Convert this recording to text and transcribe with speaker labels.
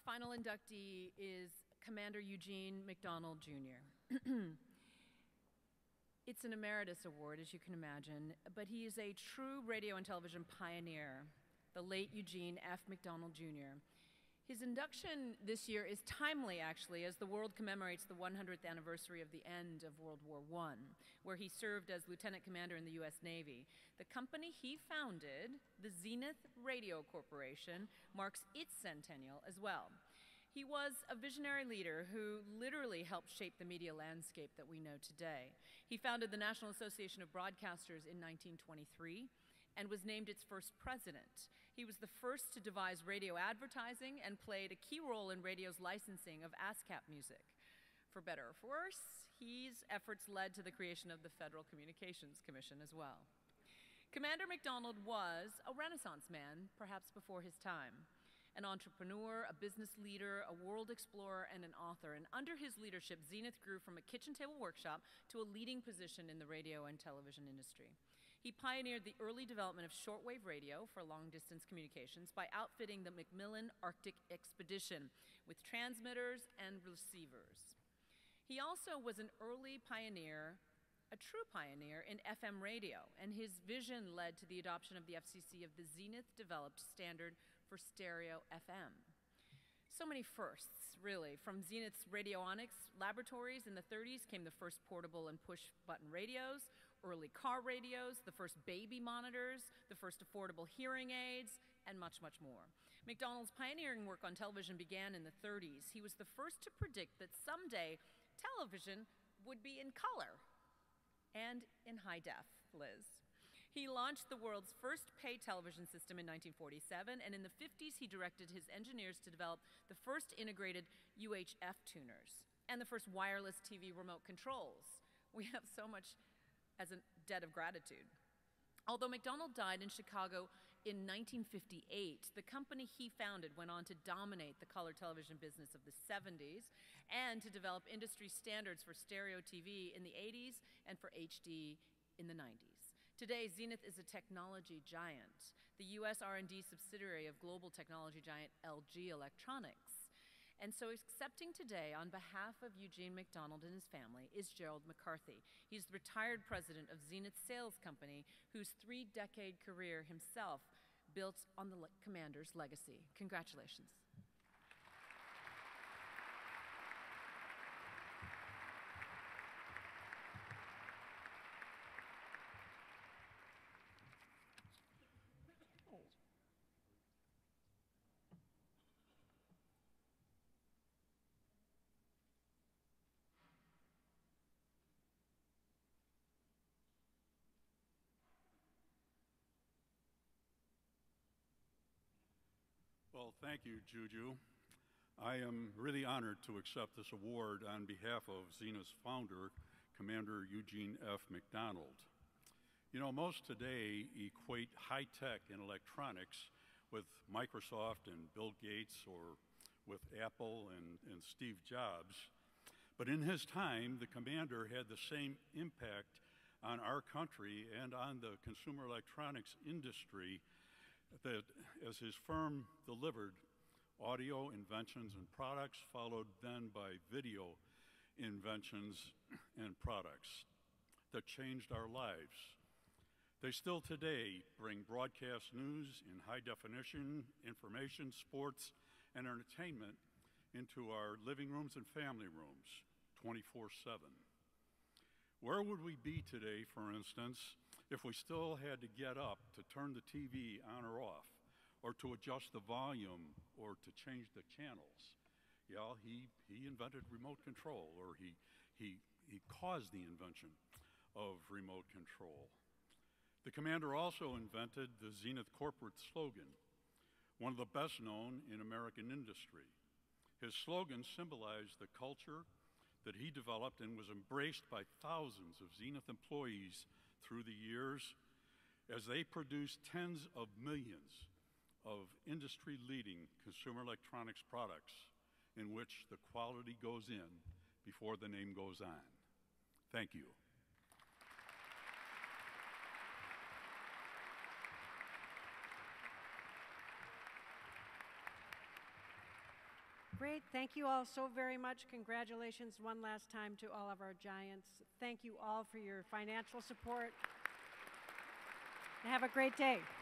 Speaker 1: final inductee is Commander Eugene McDonald, Jr. It's an emeritus award, as you can imagine, but he is a true radio and television pioneer, the late Eugene F. McDonald, Jr. His induction this year is timely, actually, as the world commemorates the 100th anniversary of the end of World War I, where he served as lieutenant commander in the U.S. Navy. The company he founded, the Zenith Radio Corporation, marks its centennial as well. He was a visionary leader who literally helped shape the media landscape that we know today. He founded the National Association of Broadcasters in 1923 and was named its first president. He was the first to devise radio advertising and played a key role in radio's licensing of ASCAP music. For better or for worse, his efforts led to the creation of the Federal Communications Commission as well. Commander McDonald was a Renaissance man, perhaps before his time. An entrepreneur, a business leader, a world explorer, and an author. And under his leadership, Zenith grew from a kitchen table workshop to a leading position in the radio and television industry. He pioneered the early development of shortwave radio for long-distance communications by outfitting the Macmillan Arctic Expedition with transmitters and receivers. He also was an early pioneer, a true pioneer in FM radio, and his vision led to the adoption of the FCC of the Zenith-developed standard for stereo FM. So many firsts, really. From Zenith's radionics laboratories in the 30s came the first portable and push-button radios, early car radios, the first baby monitors, the first affordable hearing aids, and much, much more. McDonald's pioneering work on television began in the 30s. He was the first to predict that someday television would be in color and in high def, Liz. He launched the world's first pay television system in 1947, and in the 50s he directed his engineers to develop the first integrated UHF tuners and the first wireless TV remote controls. We have so much as a debt of gratitude. Although McDonald died in Chicago in 1958, the company he founded went on to dominate the color television business of the 70s and to develop industry standards for stereo TV in the 80s and for HD in the 90s. Today, Zenith is a technology giant, the U.S. R&D subsidiary of global technology giant LG Electronics. And so accepting today on behalf of Eugene McDonald and his family is Gerald McCarthy. He's the retired president of Zenith Sales Company, whose 3-decade career himself built on the commander's legacy. Congratulations.
Speaker 2: Well, thank you, Juju. I am really honored to accept this award on behalf of Zenith's founder, Commander Eugene F. McDonald. You know, most today equate high-tech and electronics with Microsoft and Bill Gates or with Apple and Steve Jobs. But in his time, the commander had the same impact on our country and on the consumer electronics industry that as his firm delivered audio inventions and products, followed then by video inventions and products that changed our lives. They still today bring broadcast news in high definition, information, sports, and entertainment into our living rooms and family rooms 24/7. Where would we be today, for instance, if we still had to get up to turn the TV on or off, or to adjust the volume, or to change the channels? Yeah, he invented remote control, or he caused the invention of remote control. The commander also invented the Zenith corporate slogan, one of the best known in American industry. His slogan symbolized the culture that he developed and was embraced by thousands of Zenith employees through the years as they produced tens of millions of industry-leading consumer electronics products in which the quality goes in before the name goes on. Thank you.
Speaker 3: Great. Thank you all so very much. Congratulations one last time to all of our Giants. Thank you all for your financial support. Have a great day.